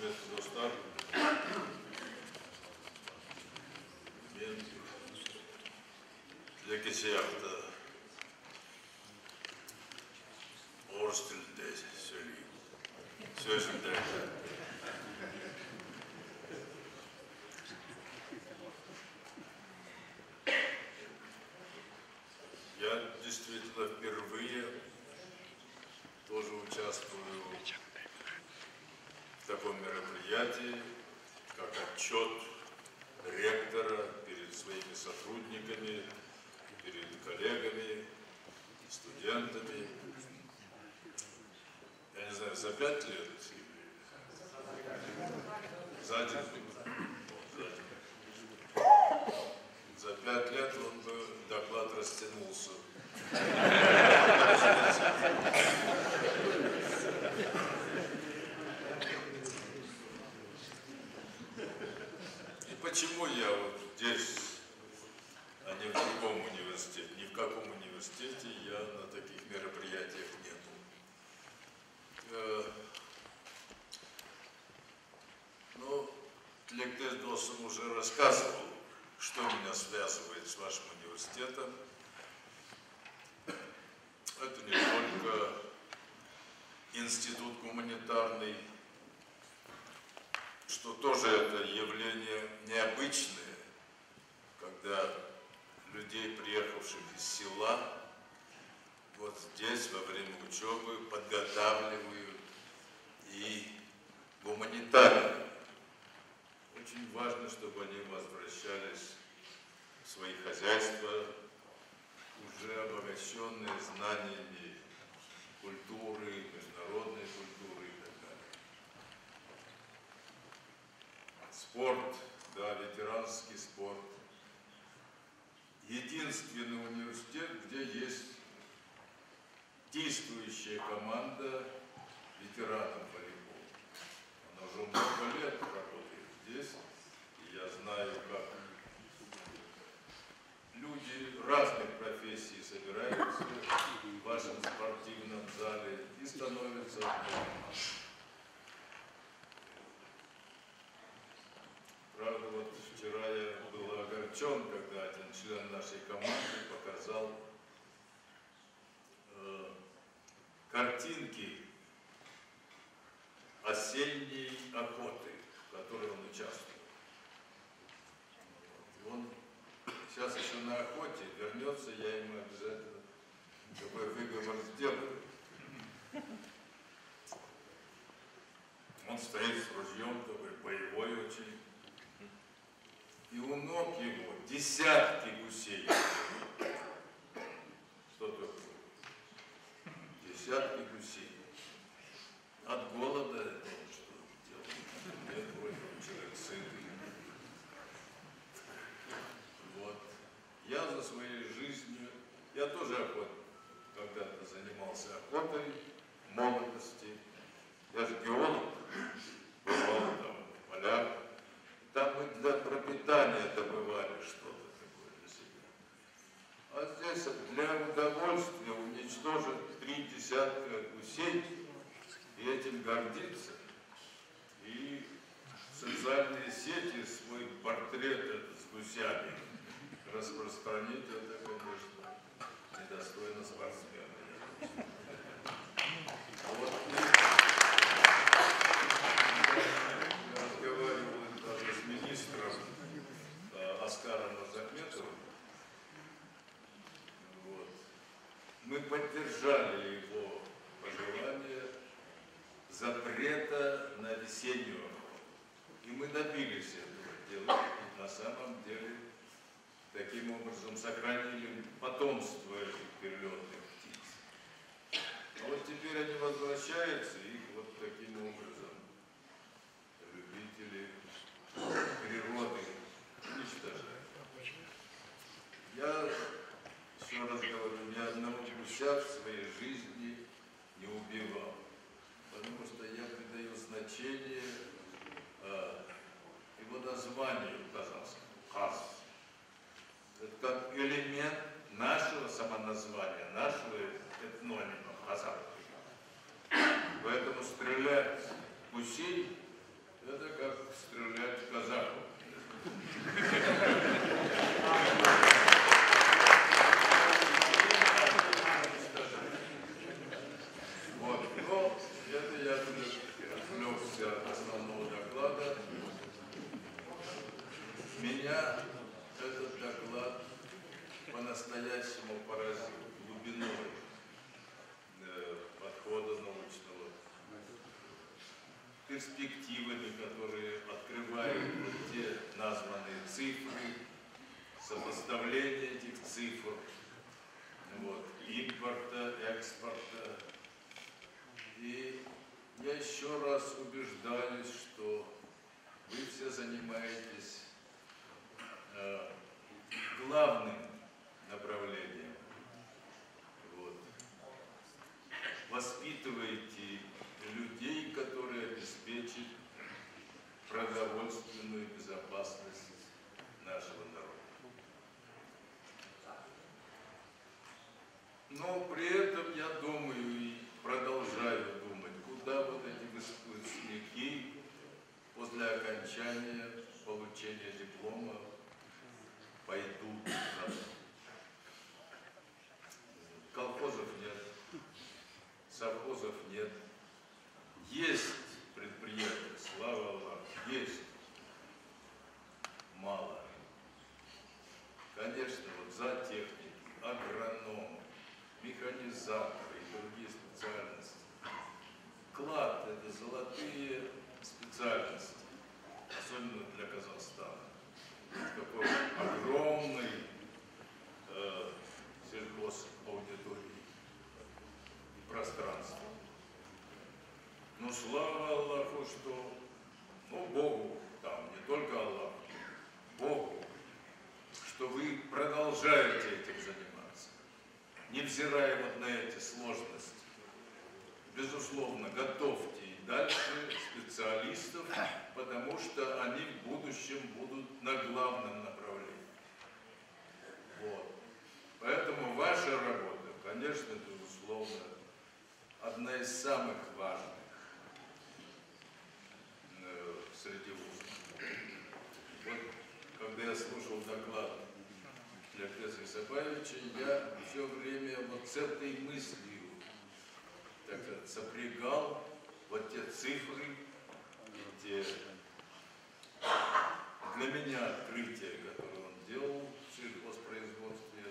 hizmet dostlar, men lekin siyaqda o'ris tilida söyleyeyim. Sözümde. Я действительно впервые тоже участвую в таком мероприятии, как отчет ректора перед своими сотрудниками, перед коллегами, студентами. Я не знаю, за 5 лет за 1 За 5 лет он бы доклад растянулся. И почему я вот здесь, а не в другом университете, ни в каком университете я на таких мероприятиях нету? Ну, Тілектес Досым уже рассказывал, что меня связывает с вашим университетом. Это не только институт гуманитарный, что тоже это явление необычное, когда людей, приехавших из села, вот здесь во время учебы подготавливают и гуманитарии. Очень важно, чтобы они возвращались в свои хозяйства, уже обогащенные знаниями культуры, международной культуры и так далее. Спорт, да, ветеранский спорт. Единственный университет, где есть действующая команда ветеранов волейбола. Она уже много лет работает здесь, и я знаю, как люди разных профессий собираются в вашем спортивном зале и становятся одной. Правда, вот вчера я был огорчен, когда один член нашей команды показал картинки осенней охоты, в которой он участвовал. И он сейчас еще на охоте вернется, я ему обязательно такой выговор сделаю. Он стоит с ружьем, такой боевой очень. И у ног его десятки гусей. Что такое? Десятки гусей. От голода это что делать? Нет, человек сытый. Вот. Я за своей жизнью, я тоже когда-то занимался охотой в молодости. Я же геолог, бывал там в полях. Там мы для пропитания добывали что-то такое для себя. А здесь для удовольствия уничтожить 3 десятка гусей и этим гордиться. И в социальные сети свой портрет с гусями распространить, это, конечно, недостойно спортсмена. Вот. Я разговаривал даже с министром Оскаром Мурзахметовым. Вот. Мы поддержали его пожелание запрета на весеннюю охоту. И мы добились этого дела. И на самом деле таким образом сохранили потомство этих перелетных птиц. А вот теперь они возвращаются, и их вот таким образом любители природы уничтожают. Я еще раз говорю, ни одного гуся в своей жизни не убивал, потому что я придаю значение его названию казахскому – хас. Это как элемент нашего самоназвания, нашего этнонима казах. Поэтому стрелять Меня этот доклад по-настоящему поразил глубиной подхода научного, перспективами, которые открывают вот те названные цифры, сопоставление этих цифр, вот, импорта, экспорта. И я еще раз убеждаюсь, что вы все занимаетесь главным направлением. Вот. Воспитываете людей, которые обеспечат продовольственную безопасность нашего народа. Но при этом я думаю и продолжаю думать, куда вот эти выпускники после окончания получения диплома пойдут. Колхозов нет, совхозов нет. Есть предприятия, слава Аллаху, есть. Мало. Конечно, вот зоотехники, агрономы, механизаторы и другие специальности. Клад – это золотые специальности, особенно для Казахстана. Какой огромный сельхозаудитории и пространства. Но слава Аллаху, что, ну, Богу, там, не только Аллаху, Богу, что вы продолжаете этим заниматься, невзирая вот на эти сложности. Безусловно, готовьте и дальше специалистов, потому что они в будущем будут на главном направлении. Вот. Поэтому ваша работа, конечно, безусловно, одна из самых важных среди вузов. Вот, когда я слушал доклад Леклеса Исабаевича, я все время вот с этой мыслью, так сказать, сопрягал вот те цифры, те для меня открытия, которые он делал в сельхозпроизводстве.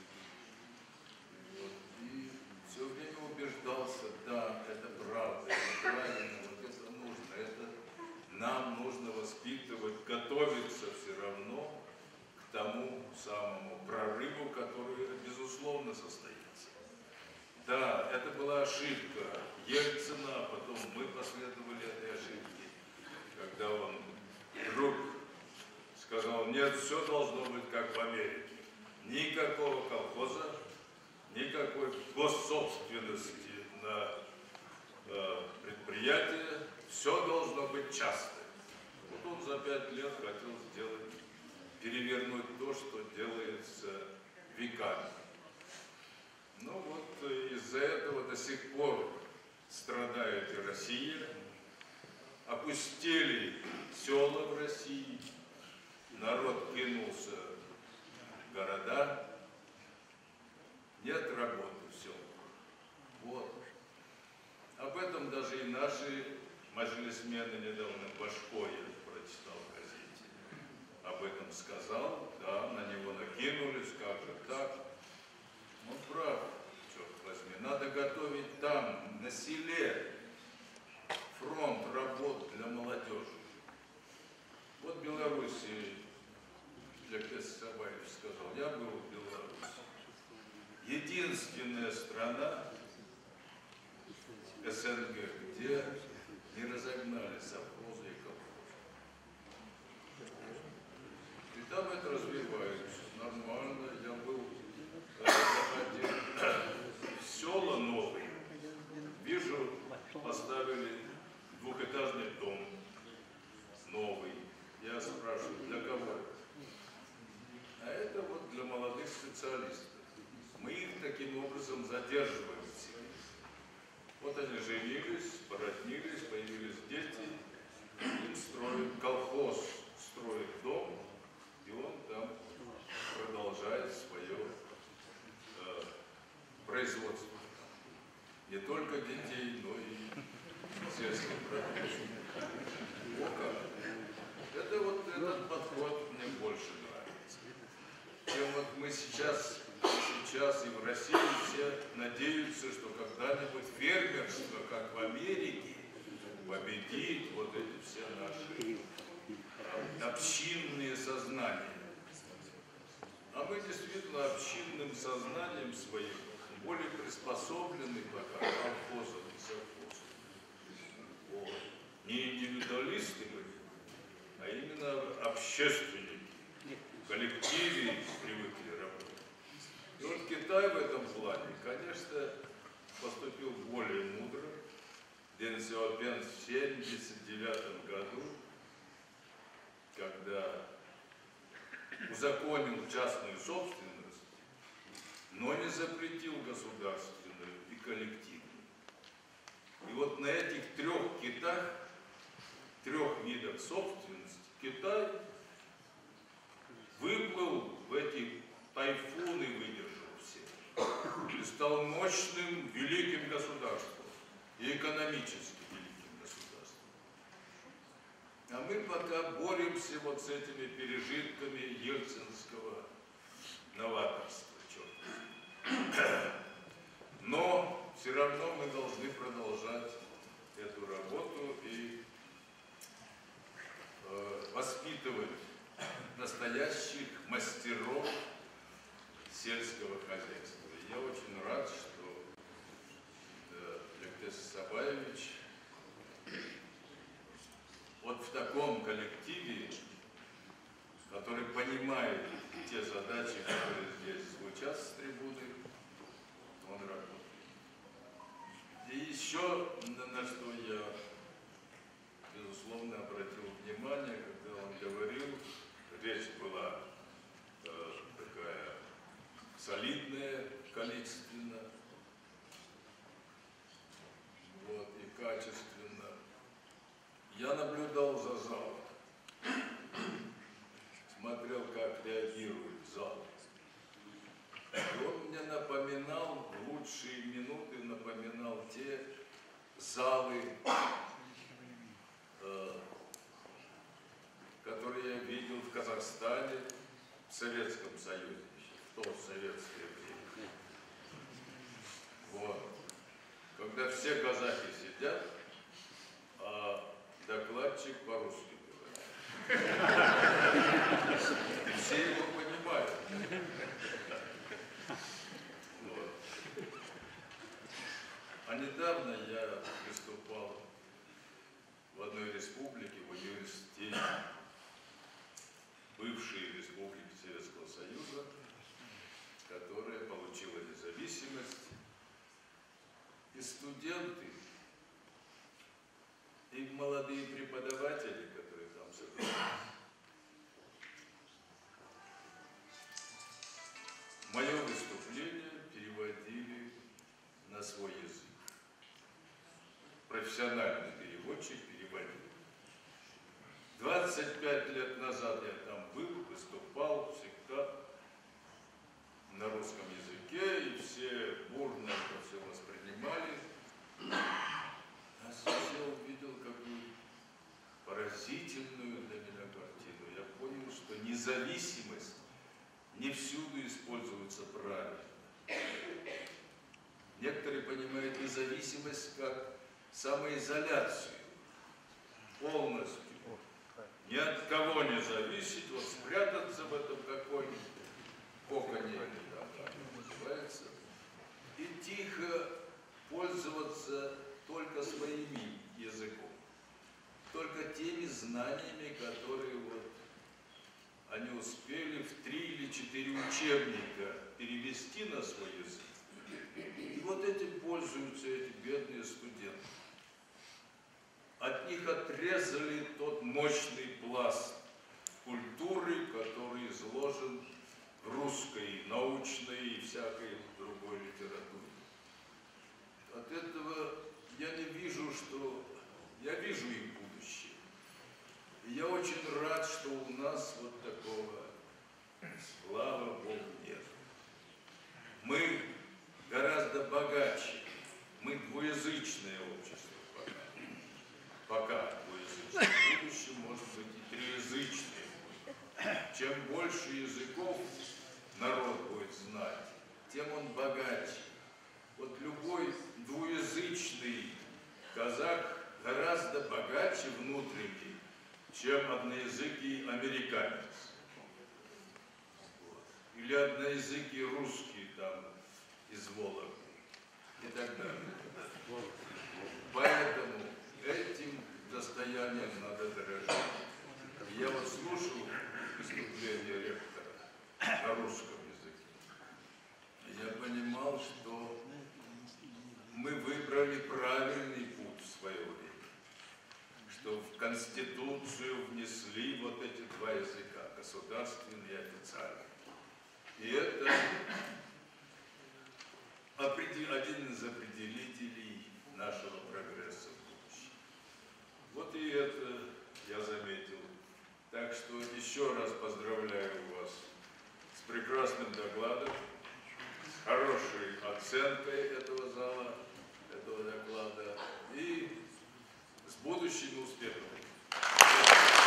Вот, и все время убеждался, да, это правда, это правильно, вот это нужно, это нам нужно воспитывать, готовиться все равно к тому самому прорыву, который, безусловно, состоится. Да, это была ошибка Ельцина, а потом мы последовали этой ошибке, когда он вдруг сказал, нет, все должно быть как в Америке. Никакого колхоза, никакой госсобственности на предприятие, все должно быть частное. Вот он за 5 лет хотел сделать, перевернуть то, что делается веками. Ну вот из-за этого до сих пор страдает и Россия, опустели села в России, народ кинулся в города, нет работы в селах. Вот. Об этом даже и наши маджлисмены недавно Башкоя прочитал в газете. Об этом сказал, да, на него накинулись, как же так. Он прав, черт возьми, надо готовить там, на селе, фронт работ для молодежи. Вот в Беларуси, Леклес Исабаевич сказал, я был в Беларуси. Единственная страна СНГ, где не разогнали совхозы и колхозы. И там это развивается нормально. Я был в села новые. Вижу, поставили двухэтажный дом новый. Я спрашиваю, для кого? А это вот для молодых специалистов. Мы их таким образом задерживаем в себе. Вот они женились, породнились, появились дети, им строят колхоз, строит дом, и он там продолжает свое производство. Не только детей, но и сельских продуктов. Это вот этот подход мне больше нравится. абсолютно общинным сознанием своим, более приспособлены пока к колхозам и совхозам. Вот. Не индивидуалисты были, а именно общественники. В коллективе привыкли работать. И вот Китай в этом плане, конечно, поступил более мудро. Дэн Сяопин в 1979 году, когда узаконил частную собственность, но не запретил государственную и коллективную. И вот на этих трех китах, трех видах собственности, Китай выплыл в эти тайфуны, выдержал все, и стал мощным, великим государством, и экономически великим государством. А мы пока боремся вот с этими пережитками ельцинского новаторства, черт. Но все равно мы должны продолжать эту работу и воспитывать настоящих мастеров сельского хозяйства. И я очень рад, что Лектес Сабаевич вот в таком коллективе, который понимает те задачи, которые здесь звучат с трибуны, он работает. И еще на что я, безусловно, обратил внимание, когда он говорил, речь была такая солидная количественно, вот, и качественно. Я наблюдал за залом, смотрел, как реагирует зал. И он мне напоминал, в лучшие минуты напоминал те залы, которые я видел в Казахстане, в Советском Союзе, в то советское время. Вот. Когда все казахи сидят, а докладчик по-русски говорит. И все его понимают. Вот. А недавно я выступал в одной республике, в университете, бывшей республики Советского Союза, которая получила независимость. И студенты, и молодые преподаватели, которые там собрались, мое выступление переводили на свой язык. Профессиональный переводчик переводил. 25 лет назад я там был, выступал всегда на русском языке, и все бурно это все воспринимали. А сейчас я увидел какую поразительную для меня картину. Я понял, что независимость не всюду используется правильно. Некоторые понимают независимость как самоизоляцию, полностью. Ни от кого не зависеть, вот спрятаться в этом какой-нибудь коконе, называется, и тихо пользоваться только своим языком, только теми знаниями, которые вот они успели в 3 или 4 учебника перевести на свой язык. И вот этим пользуются эти бедные студенты. От них отрезали тот мощный пласт культуры, который изложен в русской, научной и всякой другой литературе. От этого я не вижу, что... Я вижу их будущее. И я очень рад, что у нас вот такого, слава Богу, нет. Мы гораздо богаче. Мы двуязычное общество пока. Пока двуязычное. В будущем, может быть, и триязычное. Чем больше языков народ будет знать, тем он богаче. Вот любой двуязычный казах гораздо богаче внутренне, чем одноязыкий американец. Вот. или одноязыкий русский там из Вологды и так далее. Поэтому этим достоянием надо дорожить. Я вот слушал выступление ректора на русском языке. Я понимал, что мы выбрали правильный путь в свое время, что в Конституцию внесли вот эти два языка, государственный и официальный. И это один из определителей нашего прогресса в будущем. Вот и это я заметил. Так что еще раз поздравляю вас с прекрасным докладом, с хорошей оценкой этого зала, этого доклада и с будущими успехами.